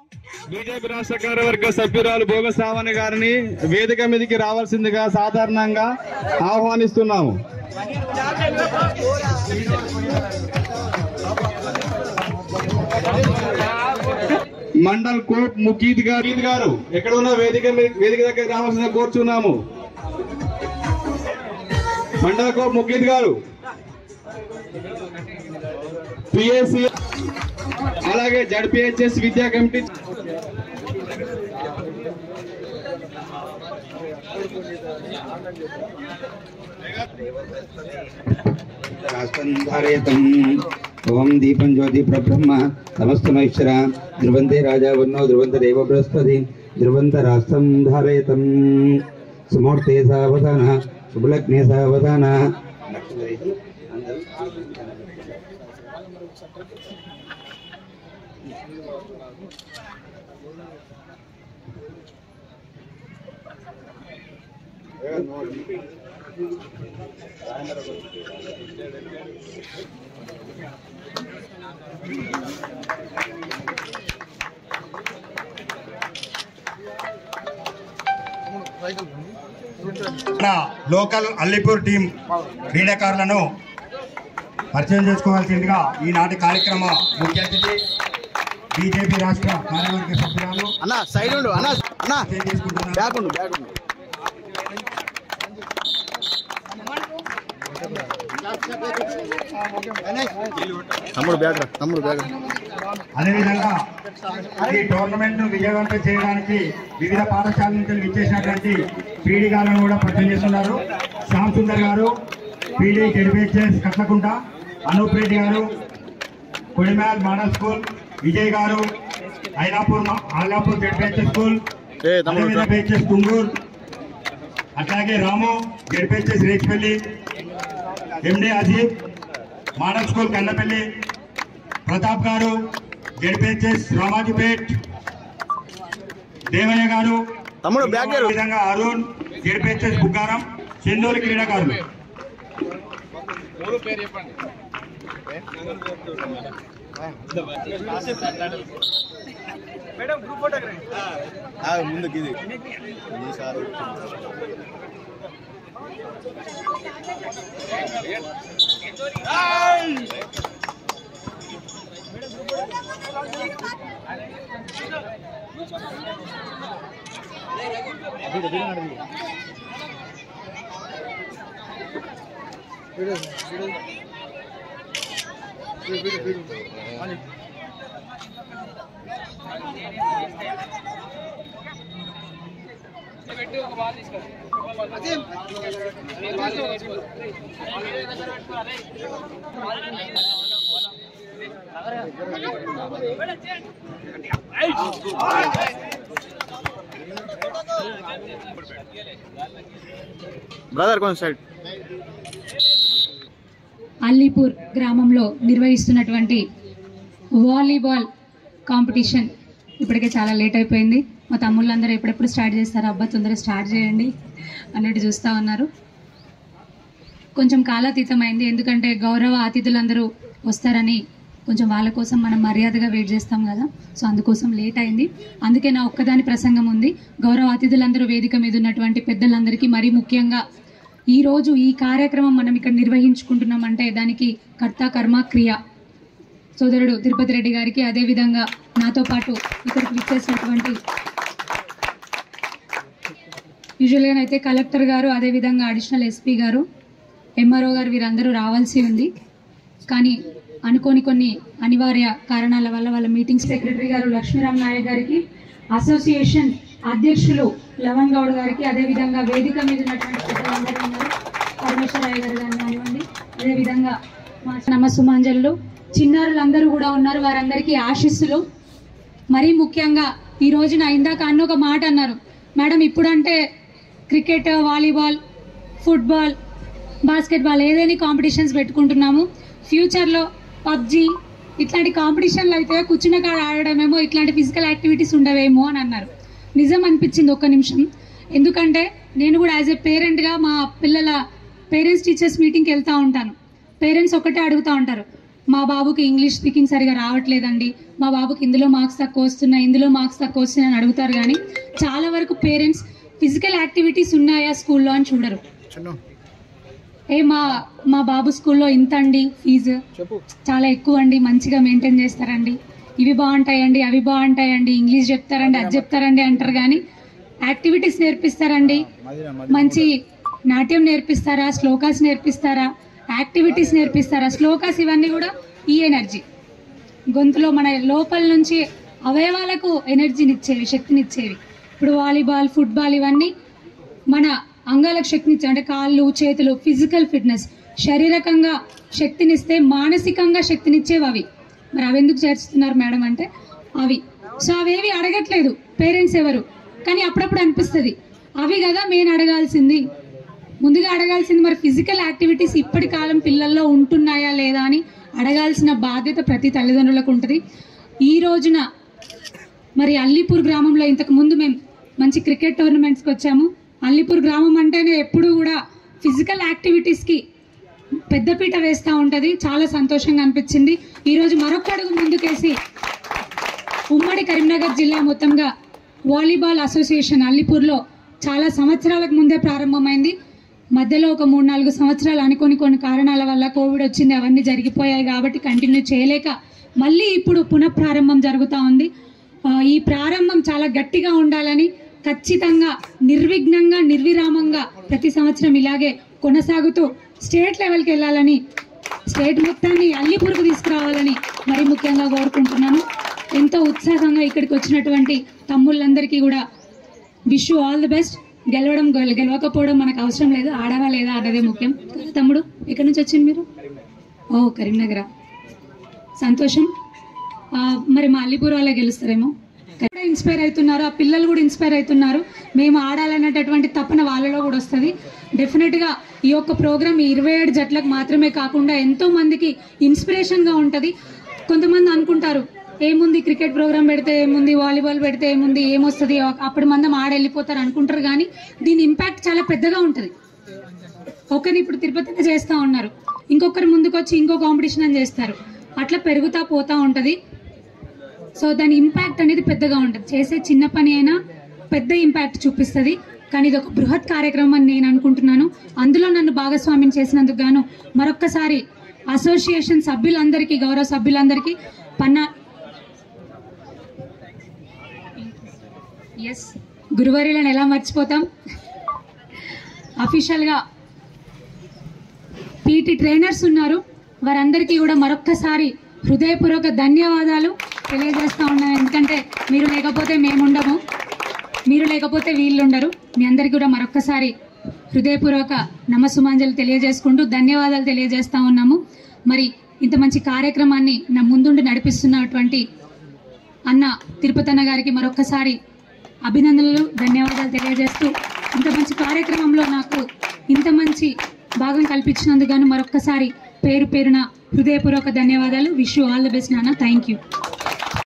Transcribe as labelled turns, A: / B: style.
A: BJP రాష్ట్ర కార్యవర్గ సభ్యురాలు భోగ శ్రావణి గారిని వేదిక మీదకి రావాల్సిందిగా సాధారణంగా ఆహ్వానిస్తున్నాము. మండల్ కోట్ ముకీద్ గారు ఎక్కడ ఉన్న వేదిక దగ్గర రావాల్సిందిగా కోరుచున్నాము. మండల్ కోట్ ముకీద్ గారు, పిఎస్సి అలాగే జడ్పిహెచ్ఎస్ విద్యా కమిటీ
B: ఓం దీపం జ్యోతి ప్రబ్రహ్మ సమస్తమైశ్వర ధ్రువంతే రాజా వర్ణో ధ్రువంత దేవ బృహస్పతి ధ్రువంత రాష్ట్రం ధారయతం సుమూర్తే సావధాన శుభలగ్నే సావధాన.
C: లోకల్ అల్లిపూర్ టీం క్రీడాకారులను పరిచయం చేసుకోవాల్సిందిగా ఈనాటి కార్యక్రమ ముఖ్య అతిథి బీజేపీ రాష్ట్ర కార్యవర్గ సభ్యురాలు అదేవిధంగా ఈ టోర్నమెంట్ ను విజయవంతం చేయడానికి వివిధ పాఠశాలల నుంచి విచ్చేసినటువంటి పీడిగాలను కూడా పరిచయం చేస్తున్నారు. Shyam Sundar garu, PD ZPHS Katlakunta, Anup Reddy garu, Kodimel model school, Vijay garu, Ailapur ZPHS school, ZPHS Tungur, అట్లాగే Ramu ZPHS Rechipalli, MD Ajeeb model school Kannapalli, Pratap garu ZPHS రామాజీపేట్, Devayya గారు, విధంగా అరుణ్ జడ్పిహెచ్ఎస్ బుగ్గారం, చెందూరు క్రీడాకారులు.
D: అల్లీపూర్ గ్రామంలో నిర్వహిస్తున్నటువంటి వాలీబాల్ కాంపిటీషన్ ఇప్పటికే చాలా లేట్ అయిపోయింది. మా తమ్ముళ్ళందరూ ఎప్పుడెప్పుడు స్టార్ట్ చేస్తారు, అబ్బా తొందరగా స్టార్ట్ చేయండి అన్నట్టు చూస్తూ ఉన్నారు. కొంచెం కాలాతీతమైంది, ఎందుకంటే గౌరవ అతిథులందరూ వస్తారని కొంచెం వాళ్ళ కోసం మనం మర్యాదగా వెయిట్ చేస్తాం కదా, సో అందుకోసం లేట్ అయింది. అందుకే నా ఒక్కదాని ప్రసంగం ఉంది. గౌరవ అతిథులందరూ వేదిక మీద ఉన్నటువంటి పెద్దలందరికీ, మరీ ముఖ్యంగా ఈరోజు ఈ కార్యక్రమం మనం ఇక్కడ నిర్వహించుకుంటున్నామంటే దానికి కర్త కర్మ క్రియ సోదరుడు తిరుపతి రెడ్డి గారికి, అదేవిధంగా నాతో పాటు ఇక్కడికి విచ్చేసినటువంటి యూజువల్గా అయితే కలెక్టర్ గారు, అదేవిధంగా అడిషనల్ ఎస్పీ గారు, ఎంఆర్ఓ గారు, వీరందరూ రావాల్సి ఉంది. కానీ అనుకోని కొన్ని అనివార్య కారణాల వల్ల వాళ్ళ మీటింగ్ సెక్రటరీ గారు లక్ష్మీరామ్ నాయక్ గారికి, అసోసియేషన్ అధ్యక్షులు లవణ్ గౌడ్ గారికి, అదేవిధంగా వేదిక మీద ఉన్నటువంటి పెద్దలందరూ ఉన్నారు, పరమేశ్వరయ్య గారు గారిని కానివ్వండి, అదేవిధంగా మా నమస్సుమాంజలు చిన్నారులందరూ కూడా ఉన్నారు, వారందరికీ ఆశీస్సులు. మరీ ముఖ్యంగా ఈ రోజున ఇందాక అన్న ఒక మాట అన్నారు, మేడం ఇప్పుడంటే క్రికెట్, వాలీబాల్, ఫుట్బాల్, బాస్కెట్బాల్ ఏదైనా కాంపిటీషన్స్ పెట్టుకుంటున్నాము, ఫ్యూచర్లో పబ్జీ ఇట్లాంటి కాంపిటీషన్లు అయితే కూర్చున్న కాడ ఆడడమేమో, ఇట్లాంటి ఫిజికల్ యాక్టివిటీస్ ఉండవేమో అని అన్నారు. నిజం అనిపించింది ఒక్క నిమిషం. ఎందుకంటే నేను కూడా యాజ్ ఏ పేరెంట్గా మా పిల్లల పేరెంట్స్ టీచర్స్ మీటింగ్కి వెళ్తూ ఉంటాను. పేరెంట్స్ ఒకటే అడుగుతూ ఉంటారు, మా బాబుకి ఇంగ్లీష్ స్పీకింగ్ సరిగా రావట్లేదండి, మా బాబుకి ఇందులో మార్క్స్ తక్కువ వస్తున్నాయి, ఇందులో మార్క్స్ తక్కువ వస్తున్నాయి అని అడుగుతారు. కానీ చాలా వరకు పేరెంట్స్ ఫిజికల్ యాక్టివిటీస్ ఉన్నాయా స్కూల్లో అని చూడరు. మా బాబు స్కూల్లో ఇంత అండి ఫీజు, చాలా ఎక్కువ అండి, మంచిగా మెయింటైన్ చేస్తారండి, ఇవి బాగుంటాయండి, అవి బాగుంటాయండి, ఇంగ్లీష్ చెప్తారండి, అది చెప్తారండి అంటారు. కానీ యాక్టివిటీస్ నేర్పిస్తారండి, మంచి నాట్యం నేర్పిస్తారా, శ్లోకాస్ నేర్పిస్తారా, యాక్టివిటీస్ నేర్పిస్తారా? శ్లోకాస్ ఇవన్నీ కూడా ఈ ఎనర్జీ గొంతులో మన లోపల నుంచి అవయవాలకు ఎనర్జీనిచ్చేవి, శక్తినిచ్చేవి. ఇప్పుడు వాలీబాల్, ఫుట్బాల్ ఇవన్నీ మన అంగాలకు శక్తినిచ్చే, అంటే కాళ్ళు చేతులు, ఫిజికల్ ఫిట్నెస్, శారీరకంగా శక్తినిస్తే మానసికంగా శక్తినిచ్చేవి అవి. మరి అవి ఎందుకు చేర్చుతున్నారు మేడం అంటే అవి. సో అవేవి అడగట్లేదు పేరెంట్స్ ఎవరు, కానీ అప్పుడప్పుడు అనిపిస్తుంది అవి కదా మెయిన్ అడగాల్సింది, ముందుగా అడగాల్సింది. మరి ఫిజికల్ యాక్టివిటీస్ ఇప్పటి కాలం పిల్లల్లో ఉంటున్నాయా లేదా అని అడగాల్సిన బాధ్యత ప్రతి తల్లిదండ్రులకు ఉంటుంది. ఈ రోజున మరి అల్లీపూర్ గ్రామంలో ఇంతకు ముందు మేము మంచి క్రికెట్ టోర్నమెంట్స్కి వచ్చాము. అల్లీపూర్ గ్రామం అంటేనే ఎప్పుడు కూడా ఫిజికల్ యాక్టివిటీస్కి పెద్దపీట వేస్తూ ఉంటుంది. చాలా సంతోషంగా అనిపించింది. ఈరోజు మరొక అడుగు ముందుకేసి ఉమ్మడి కరీంనగర్ జిల్లా మొత్తంగా వాలీబాల్ అసోసియేషన్ అల్లీపూర్లో చాలా సంవత్సరాలకు ముందే ప్రారంభమైంది. మధ్యలో ఒక 3-4 సంవత్సరాలు అనుకోని కొన్ని కారణాల వల్ల కోవిడ్ వచ్చింది, అవన్నీ జరిగిపోయాయి కాబట్టి కంటిన్యూ చేయలేక మళ్ళీ ఇప్పుడు పునఃప్రారంభం జరుగుతూ ఉంది. ఈ ప్రారంభం చాలా గట్టిగా ఉండాలని, ఖచ్చితంగా నిర్విఘ్నంగా నిర్విరామంగా ప్రతి సంవత్సరం ఇలాగే కొనసాగుతూ స్టేట్ లెవెల్కి వెళ్ళాలని, స్టేట్ మొత్తాన్ని అల్లీపూర్కు తీసుకురావాలని మరీ ముఖ్యంగా కోరుకుంటున్నాను. ఎంతో ఉత్సాహంగా ఇక్కడికి వచ్చినటువంటి తమ్ముళ్ళందరికీ కూడా wish you all the best. గెలవడం గెలవకపోవడం మనకు అవసరం లేదు, ఆడవా లేదా అన్నదే ముఖ్యం. తమ్ముడు ఎక్కడి నుంచి వచ్చింది మీరు? ఓ కరీంనగర్, సంతోషం. మరి మా అల్లీపూర్ వాళ్ళే గెలుస్తారేమో. ఇన్స్పైర్ అవుతున్నారు, ఆ పిల్లలు కూడా ఇన్స్పైర్ అవుతున్నారు. మేము ఆడాలనేటటువంటి తపన వాళ్ళలో కూడా వస్తుంది. డెఫినెట్గా ఈ యొక్క ప్రోగ్రామ్ 27 జట్లకు మాత్రమే కాకుండా ఎంతో మందికి ఇన్స్పిరేషన్గా ఉంటుంది. కొంతమంది అనుకుంటారు ఏముంది క్రికెట్ ప్రోగ్రామ్ పెడితే ఏముంది, వాలీబాల్ పెడితే ఏముంది, ఏమొస్తుంది, అప్పుడు మందం ఆడెళ్ళిపోతారు అనుకుంటారు. కానీ దీని ఇంపాక్ట్ చాలా పెద్దగా ఉంటుంది. ఒకరిని ఇప్పుడు తిరుపతిలో చేస్తూ ఉన్నారు, ఇంకొకరు ముందుకు వచ్చి ఇంకో కాంపిటీషన్ అని చేస్తారు, అట్లా పెరుగుతూ పోతూ ఉంటుంది. సో దాని ఇంపాక్ట్ అనేది పెద్దగా ఉంటుంది. చేసే చిన్న పని అయినా పెద్ద ఇంపాక్ట్ చూపిస్తుంది. కానీ ఇది ఒక బృహత్ కార్యక్రమం అని నేను అనుకుంటున్నాను. అందులో నన్ను భాగస్వామ్యం చేసినందుకు గాను మరొక్కసారి అసోసియేషన్ సభ్యులందరికీ, గౌరవ సభ్యులందరికీ గురువారీలను ఎలా మర్చిపోతాం. అఫీషియల్గా పీటీ ట్రైనర్స్ ఉన్నారు, వారందరికీ కూడా మరొక్కసారి హృదయపూర్వక ధన్యవాదాలు తెలియజేస్తా ఉన్నాను. ఎందుకంటే మీరు లేకపోతే మేముండము, మీరు లేకపోతే వీళ్ళు ఉండరు. మీ అందరికీ కూడా మరొక్కసారి హృదయపూర్వక నమస్సుమాంజలు తెలియజేసుకుంటూ ధన్యవాదాలు తెలియజేస్తా ఉన్నాము. మరి ఇంత మంచి కార్యక్రమాన్ని నా ముందుండి నడిపిస్తున్నటువంటి అన్న తిరుపతి అన్న గారికి మరొక్కసారి అభినందనలు, ధన్యవాదాలు తెలియజేస్తూ ఇంత మంచి కార్యక్రమంలో నాకు ఇంత మంచి భాగం కల్పించినందుకు గాను మరొక్కసారి పేరు పేరున హృదయపూర్వక ధన్యవాదాలు. Wish you all the best నాన్న. Thank you.